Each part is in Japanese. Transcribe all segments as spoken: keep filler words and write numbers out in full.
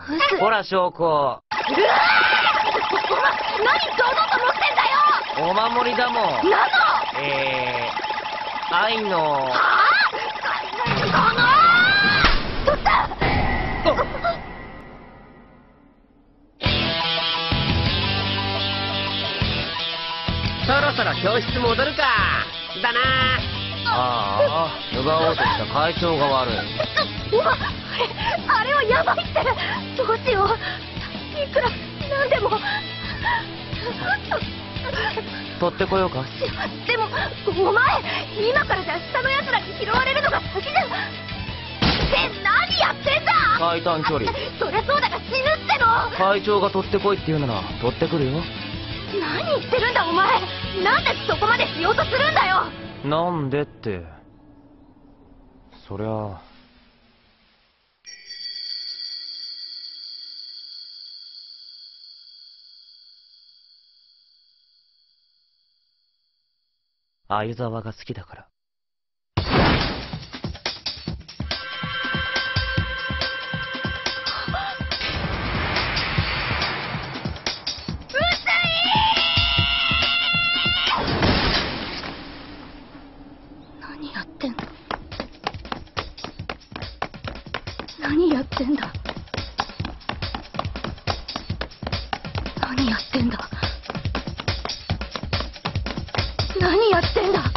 ほら証拠。うわー！ お前、何堂々と持ってんだよ！ お守りだもん。 何の？ えー、愛の。 はぁ？このー！取った！ そろそろ教室戻るか。だな。 ああ、奪おうとした会長が悪い。 うわ、あれ、あれはやばいって。どうしよう。いくらなんでも。 取ってこようか。 でもお前、今からじゃ下の奴らに拾われるのが先じゃん。って何やってんだ。 最短距離。 そりゃそうだが死ぬっての。 会長が取ってこいって言うなら取ってくるよ。 何言ってるんだお前。なんでそこまでしようとするんだよ。 なんでって、そりゃ鮎沢が好きだから。 何やってんだ。何やってんだ。何やってんだ。何やってんだ。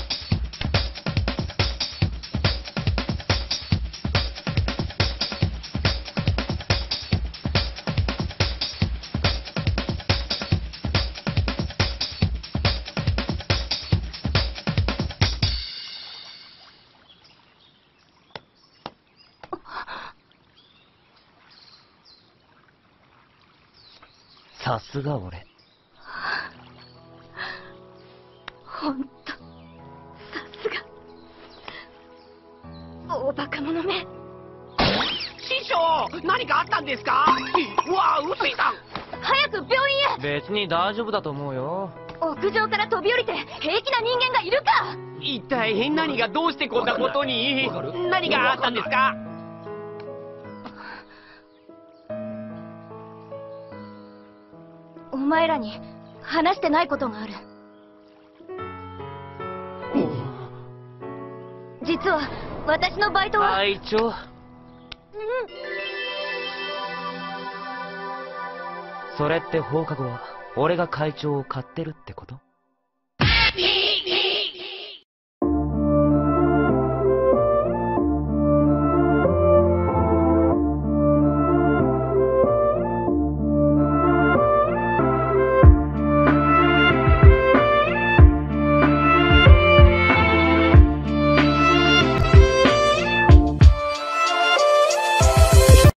さすが俺。 ほんと、さすが。大バカ者め。 師匠、何かあったんですか？うわあ、臼井さん。 早く病院へ。 別に大丈夫だと思うよ。 屋上から飛び降りて平気な人間がいるか。 一体何がどうしてこんなことに？何があったんですか？ お前らに話してないことがある。実は私のバイトは。 会長。 うん。 それって放課後は俺が会長を買ってるってこと？